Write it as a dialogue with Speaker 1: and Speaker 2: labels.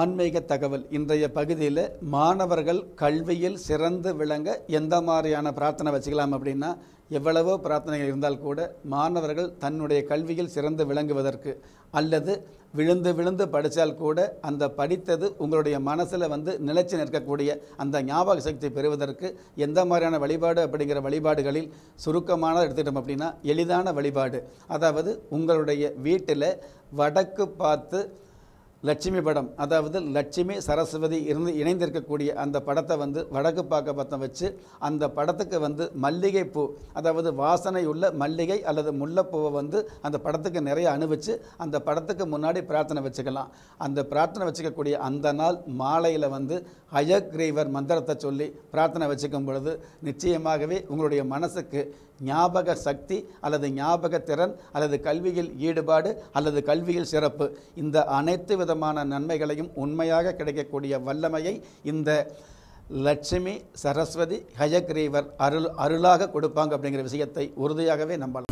Speaker 1: ஆன்மீக தகவல். இன்றைய பகுதியில் மாணவர்கள் கல்வியில் சிறந்து விளங்க எந்த மாதிரியான பிரார்த்தனை வச்சுக்கலாம் அப்படின்னா, எவ்வளவோ பிரார்த்தனைகள் இருந்தால் கூட மாணவர்கள் தன்னுடைய கல்வியில் சிறந்து விளங்குவதற்கு, அல்லது விழுந்து விழுந்து படித்தால் கூட அந்த படித்தது உங்களுடைய மனசில் நிலைச்சி நிற்கக்கூடிய அந்த ஞாபக சக்தி பெறுவதற்கு எந்த மாதிரியான வழிபாடு அப்படிங்கிற வழிபாடுகளில் சுருக்கமான எடுத்துக்கிட்டோம் அப்படின்னா, எளிதான வழிபாடு. அதாவது உங்களுடைய வீட்டில் வடக்கு பார்த்து லட்சுமி படம், அதாவது லட்சுமி சரஸ்வதி இணைந்திருக்கக்கூடிய அந்த படத்தை வடக்கு பக்கம் வச்சு அந்த படத்துக்கு மல்லிகை பூ, அதாவது வாசனை உள்ள மல்லிகை அல்லது முல்லைப்பூவை அந்த படத்துக்கு நிறைய அனுபவிச்சு அந்த படத்துக்கு முன்னாடி பிரார்த்தனை வச்சுக்கலாம். அந்த பிரார்த்தனை வச்சுக்கக்கூடிய அந்த நாள் மாலையில் ஹயக்ரீவர் மந்திரத்தை சொல்லி பிரார்த்தனை வச்சுக்கும் பொழுது நிச்சயமாகவே உங்களுடைய மனசுக்கு ஞாபக சக்தி அல்லது ஞாபக திறன் அல்லது கல்வியில் ஈடுபாடு அல்லது கல்வியில் சிறப்பு, இந்த அனைத்து விதமான நன்மைகளையும் உண்மையாக கிடைக்கக்கூடிய வல்லமையை இந்த லட்சுமி சரஸ்வதி ஹயக்ரீவர் அருளாக கொடுப்பாங்க அப்படிங்கிற விஷயத்தை உறுதியாகவே நம்பலாம்.